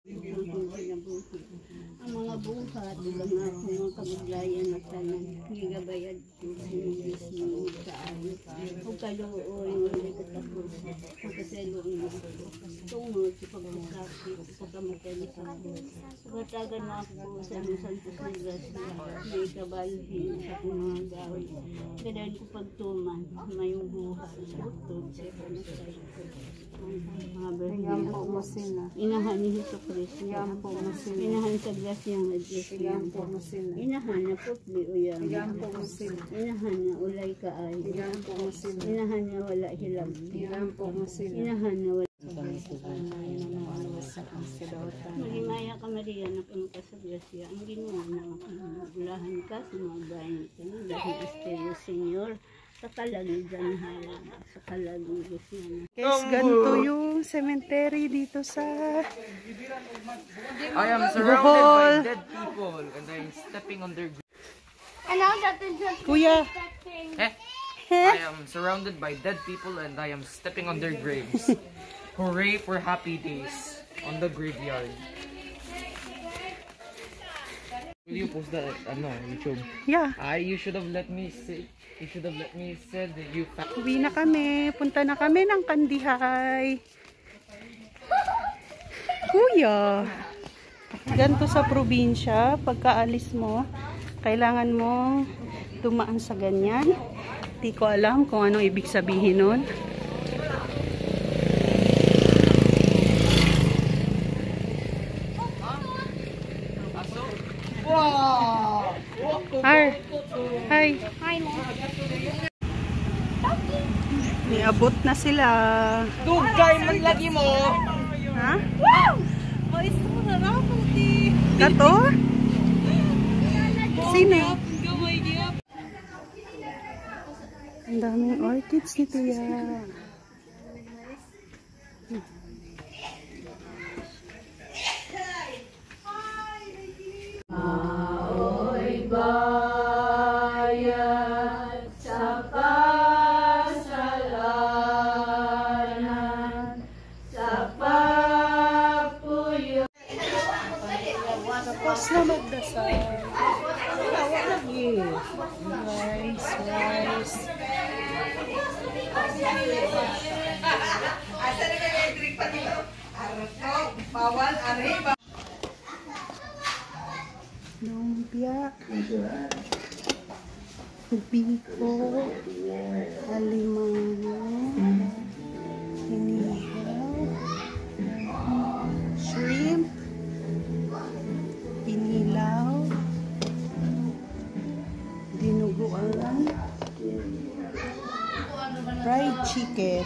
Ang mga buhat, mga kamaglayan at tanan, higabayad ko sinigis mo sa amin. Kung kaluoy, wala katapos, magkaselo ang gusto. Tungod sa pagkakasakit, sa kamatay sa akin. Pagkatagan na ako sa mga santos na grasya, may kabalhin sa mga gawin. Kadahan ko pagtuman, may buhat, butod sa kamatay ko. Tingnan po mo sila. Inahan ni Hesus Kristo. Tingnan po mo sila. Inahan sa grasya ng Diyos. Tingnan po mo sila. Inahan na putli uyang. Tingnan po mo sila. Inahan na ulay kaay. Tingnan po mo sila. Inahan na wala hilam. Tingnan po mo sila. Inahan na wala. Malimaya ka Maria na pumunta sa grasya. Ang ginawa na ulahan ka sa mga bayan ka na dahil Estero Senyor. Sa kalagigan halang, sa kalagigan niya. Guys, ganito yung cemetery dito sa I am surrounded by dead people and I am stepping on their Kuya. I am surrounded by dead people and I am stepping on their graves. Hooray for happy days on the graveyard. Will you post that on YouTube? Yeah. You should have let me say. You should have let me said that you. Uwi na kami. Punta na kami ng Kandihay. Kuya. Ganito sa probinsya. Pagkaalis mo, kailangan mo dumaan sa ganyan. Di ko alam kung anong ibig sabihin nun. Hi. Hi. Niabot na sila. Dugay man lagi mo. Ha? Kato? Sino? Ang daming orchids ni Tia. Bayad sa kasalanan, sa pagpuyo. Tapos na magdasal. Tawa lagi. Rice, rice. Lumpia, biko, alimango, inihaw, shrimp, inilaw, dinuguan, fried chicken.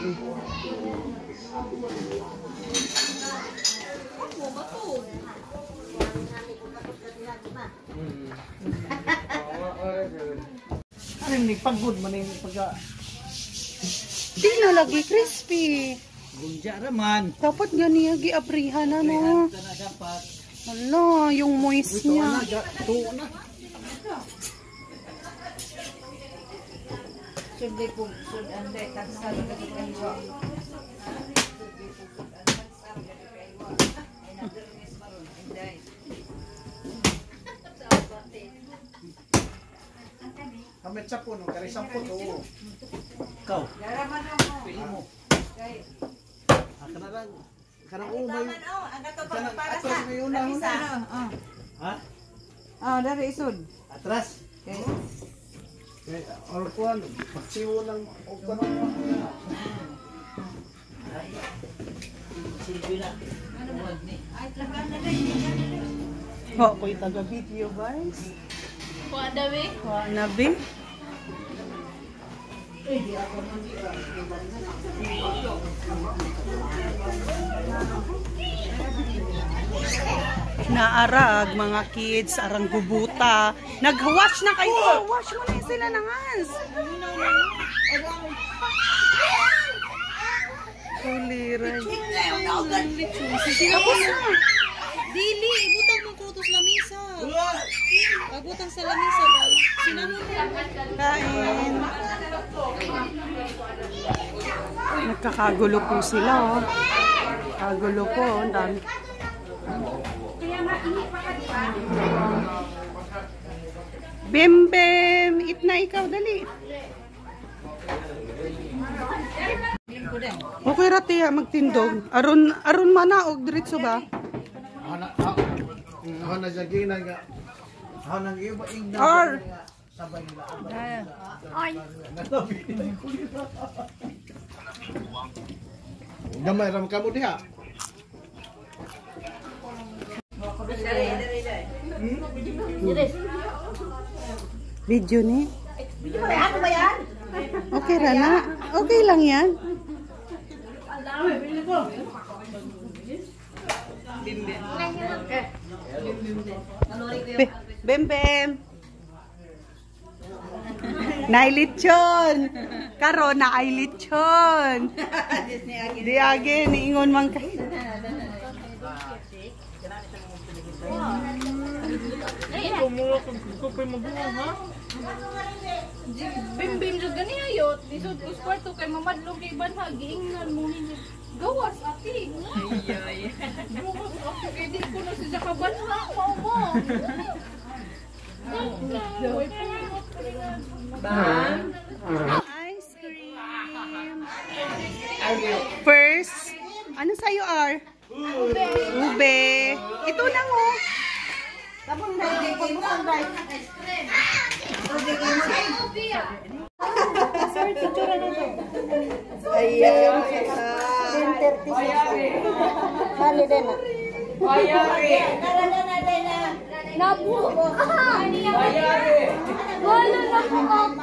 Ano yung pagod man yung pagka... Di na lagi crispy. Gunja raman. Dapat gani agi abrihan na no. Kana dapat. Hala, yung moist niya. Tuo na. Suday po, suday tagsal na kayo. Kami sa puno, kari sampo to. Ikaw. Pili mo. Kanang kanang umay. Kanang atras may una. Ha? Dari isod. Atras. Okay. Or kuan, pagsiwo lang o kanang. Wa ko'y taga video guys. Kuha dawi? Wa nabi. Naarag mga kids, arang gubuta. Nag-wash na kayo. Wash mo na sila ng hands. Kuliray. Tapos na. Dili, ibutang mo kutos lamisa. Pagutang sa lamisa ba? Sinamon mo. Kain. Nagkakagulo po sila, oh. Kagulo po, ang dami. Bem, bem. Eat na ikaw, dali. Okay ra tiya magtindog. Aron manaog diretso ba? Hana jagi na nga. Hana iba igna. Or Sabay nila. Ay. Gamay ram kamo diha. video ni. Okay ra na. Okay lang yan. Bem bem. Nailitsyon. Karon na ay litsyon. Di age niingon man kay. Bim-bim jud gani ayot. Lisod ko kwarto kay mamadlog kay banha giingnan mo ni. Gawas ati. Ay. Gawas ati kay di ko na siya ka banha mao mo. Ice cream. First, ano sa'yo, R? Ube. Ito lang, oh. Ayan. Nabu. Wala na po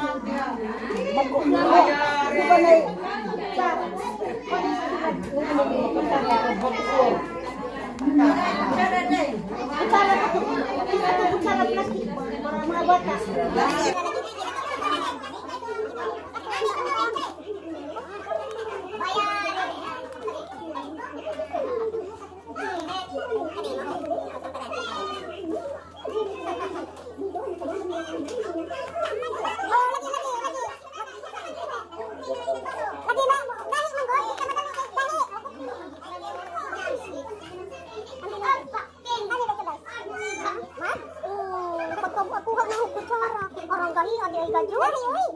orang kali ada yang gajuan ini.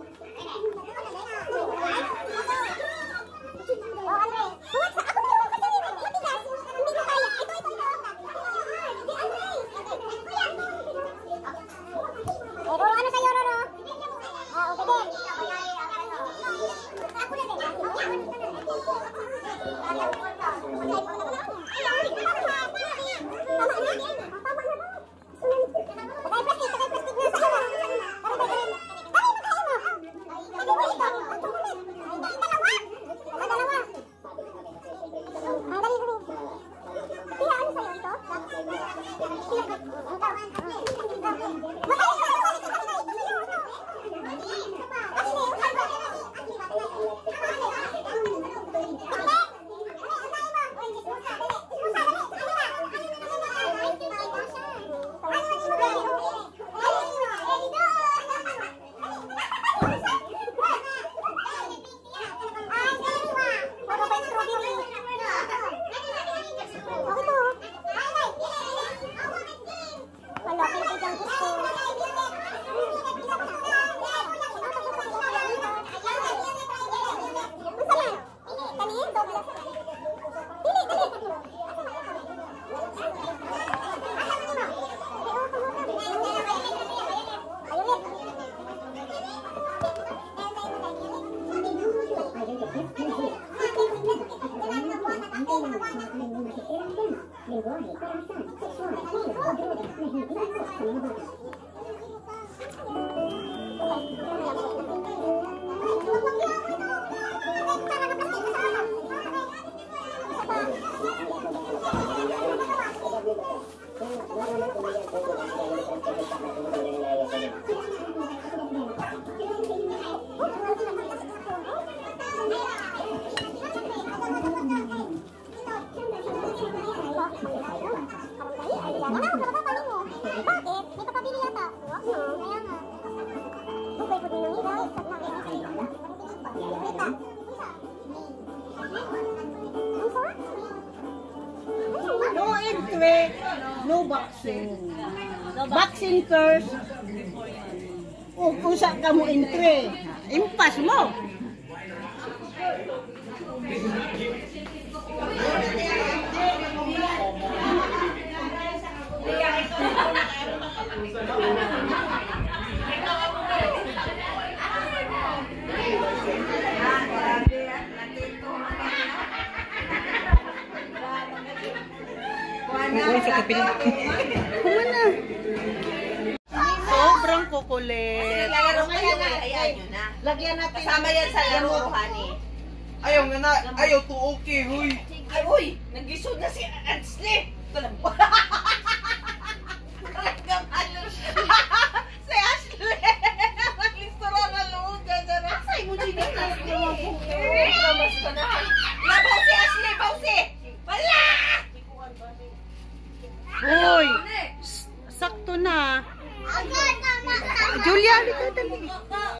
No vaccine. Vaccine first. O kung saan ka mo entry. Impas mo. Kumana. Sobrang kukulit. Lagyan natin. Kasama yan sa laro, honey. Ayaw nga na, ayaw to okay, huy. Ay, uy! Nag-isod na si Ansley! Talagang ano siya. Si Ashley! Naglistoro na loob ka na rin. Asay mo din yung Promise ko na. Labaw si Ashley! Bawsi! Wala! Uy! Sakto na. Julia, halika dali.